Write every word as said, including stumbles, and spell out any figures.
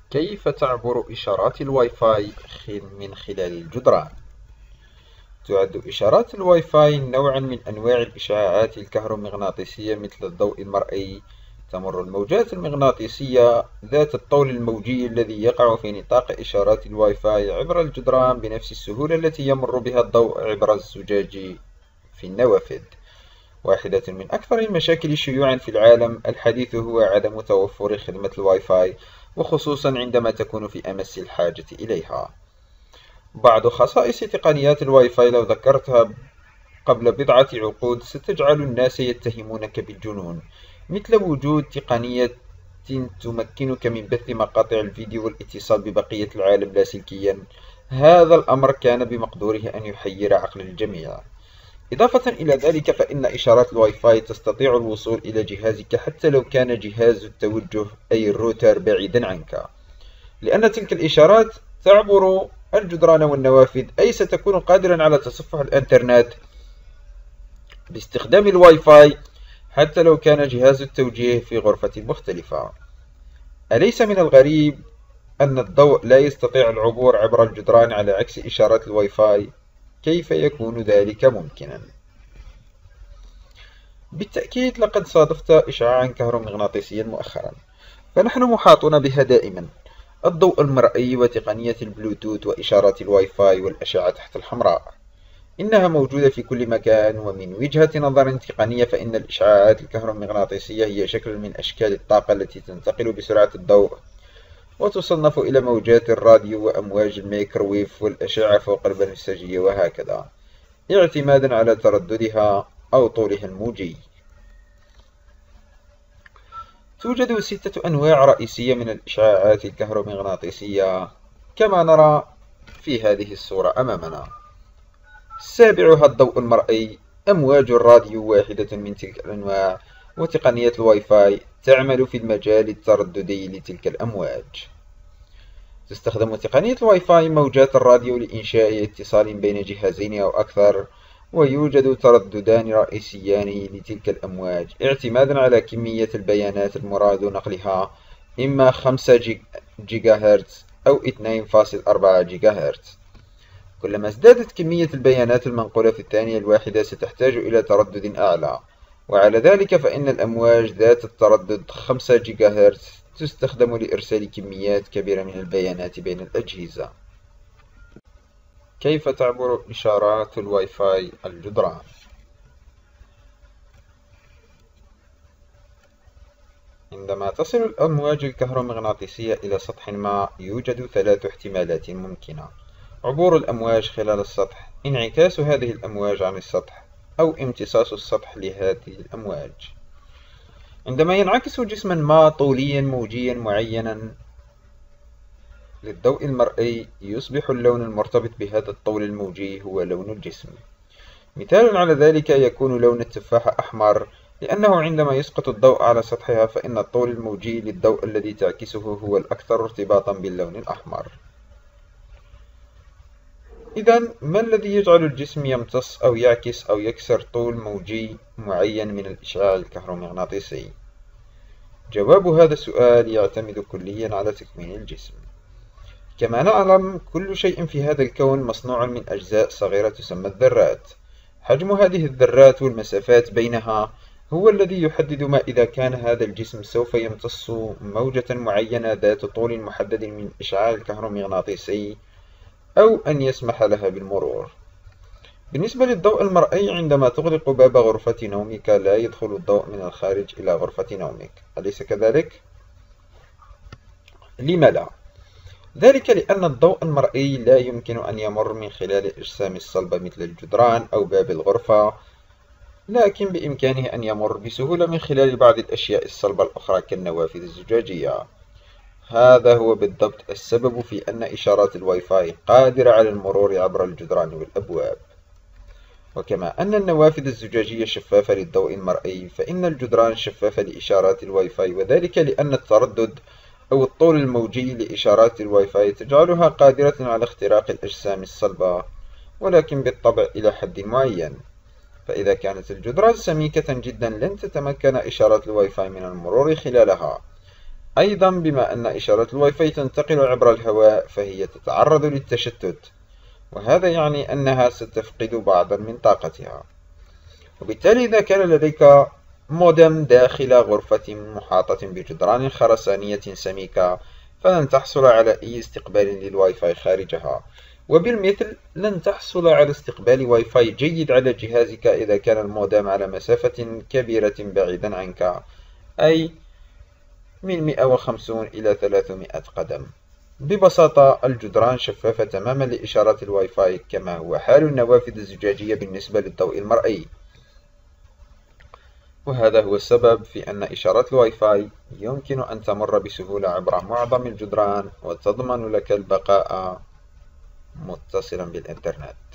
كيف تعبر إشارات الواي فاي من خلال الجدران؟ تعد إشارات الواي فاي نوعا من أنواع الإشعاعات الكهرومغناطيسية مثل الضوء المرئي. تمر الموجات المغناطيسية ذات الطول الموجي الذي يقع في نطاق إشارات الواي فاي عبر الجدران بنفس السهولة التي يمر بها الضوء عبر الزجاج في النوافذ. واحدة من أكثر المشاكل شيوعا في العالم الحديث هو عدم توفر خدمة الواي فاي، وخصوصا عندما تكون في أمس الحاجة إليها. بعض خصائص تقنيات الواي فاي لو ذكرتها قبل بضعة عقود ستجعل الناس يتهمونك بالجنون، مثل وجود تقنية تمكنك من بث مقاطع الفيديو والاتصال ببقية العالم لاسلكيا. هذا الأمر كان بمقدوره أن يحير عقل الجميع. إضافة إلى ذلك، فإن إشارات الواي فاي تستطيع الوصول إلى جهازك حتى لو كان جهاز التوجه أي الروتر بعيدا عنك، لأن تلك الإشارات تعبر الجدران والنوافذ، أي ستكون قادرا على تصفح الإنترنت باستخدام الواي فاي حتى لو كان جهاز التوجيه في غرفة مختلفة. أليس من الغريب أن الضوء لا يستطيع العبور عبر الجدران على عكس إشارات الواي فاي؟ كيف يكون ذلك ممكنا؟ بالتأكيد لقد صادفت إشعاعا كهرومغناطيسيا مؤخرا، فنحن محاطون بها دائما: الضوء المرئي وتقنية البلوتوث وإشارات الواي فاي والأشعة تحت الحمراء. إنها موجودة في كل مكان، ومن وجهة نظر تقنية فإن الإشعاعات الكهرومغناطيسية هي شكل من أشكال الطاقة التي تنتقل بسرعة الضوء، وتصنف إلى موجات الراديو وأمواج الميكروويف والأشعة فوق البنفسجية وهكذا، اعتمادا على ترددها أو طولها الموجي. توجد ستة أنواع رئيسية من الإشعاعات الكهرومغناطيسية كما نرى في هذه الصورة أمامنا. سابعها الضوء المرئي. أمواج الراديو واحدة من تلك الأنواع، وتقنية الواي فاي تعمل في المجال الترددي لتلك الأمواج. تستخدم تقنية الواي فاي موجات الراديو لإنشاء اتصال بين جهازين أو أكثر، ويوجد ترددان رئيسيان لتلك الأمواج اعتمادا على كمية البيانات المراد نقلها، إما خمسة جيجا هرتز أو اثنين فاصلة أربعة جيجا هرتز. كلما ازدادت كمية البيانات المنقولة في الثانية الواحدة ستحتاج إلى تردد أعلى، وعلى ذلك فإن الأمواج ذات التردد خمسة جيجا هرتز تستخدم لإرسال كميات كبيرة من البيانات بين الأجهزة. كيف تعبر إشارات الواي فاي الجدران؟ عندما تصل الأمواج الكهرومغناطيسية إلى سطح ما، يوجد ثلاث احتمالات ممكنة: عبور الأمواج خلال السطح، انعكاس هذه الأمواج عن السطح، أو امتصاص السطح لهذه الأمواج. عندما ينعكس جسما ما طوليا موجيا معينا للضوء المرئي، يصبح اللون المرتبط بهذا الطول الموجي هو لون الجسم. مثال على ذلك يكون لون التفاحة أحمر، لأنه عندما يسقط الضوء على سطحها فإن الطول الموجي للضوء الذي تعكسه هو الأكثر ارتباطا باللون الأحمر. إذن ما الذي يجعل الجسم يمتص أو يعكس أو يكسر طول موجي معين من الإشعاع الكهرومغناطيسي؟ جواب هذا السؤال يعتمد كليا على تكوين الجسم. كما نعلم، كل شيء في هذا الكون مصنوع من أجزاء صغيرة تسمى الذرات. حجم هذه الذرات والمسافات بينها هو الذي يحدد ما إذا كان هذا الجسم سوف يمتص موجة معينة ذات طول محدد من الإشعاع الكهرومغناطيسي، أو أن يسمح لها بالمرور. بالنسبة للضوء المرئي، عندما تغلق باب غرفة نومك لا يدخل الضوء من الخارج إلى غرفة نومك، أليس كذلك؟ لم لا؟ ذلك لأن الضوء المرئي لا يمكن أن يمر من خلال الأجسام الصلبة مثل الجدران أو باب الغرفة، لكن بإمكانه أن يمر بسهولة من خلال بعض الأشياء الصلبة الأخرى كالنوافذ الزجاجية. هذا هو بالضبط السبب في أن إشارات الواي فاي قادرة على المرور عبر الجدران والأبواب. وكما أن النوافذ الزجاجية شفافة للضوء المرئي، فإن الجدران شفافة لإشارات الواي فاي، وذلك لأن التردد أو الطول الموجي لإشارات الواي فاي تجعلها قادرة على اختراق الأجسام الصلبة، ولكن بالطبع إلى حد معين. فإذا كانت الجدران سميكة جدا لن تتمكن إشارات الواي فاي من المرور خلالها. أيضا بما أن إشارات الواي فاي تنتقل عبر الهواء فهي تتعرض للتشتت، وهذا يعني أنها ستفقد بعضا من طاقتها. وبالتالي إذا كان لديك مودم داخل غرفة محاطة بجدران خرسانية سميكة فلن تحصل على أي استقبال للواي فاي خارجها، وبالمثل لن تحصل على استقبال واي فاي جيد على جهازك إذا كان المودم على مسافة كبيرة بعيدا عنك، أي من مئة وخمسين إلى ثلاثمئة قدم. ببساطة الجدران شفافة تماما لإشارات الواي فاي كما هو حال النوافذ الزجاجية بالنسبة للضوء المرئي، وهذا هو السبب في أن إشارات الواي فاي يمكن أن تمر بسهولة عبر معظم الجدران وتضمن لك البقاء متصلا بالإنترنت.